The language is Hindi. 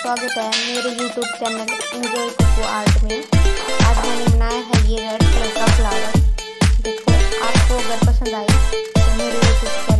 स्वागत है मेरे YouTube channel enjoy coco art में। आज मैंने बनाया है ये रेड कलर का फ्लावर। देखो, आपको अगर पसंद आए तो मेरे YouTube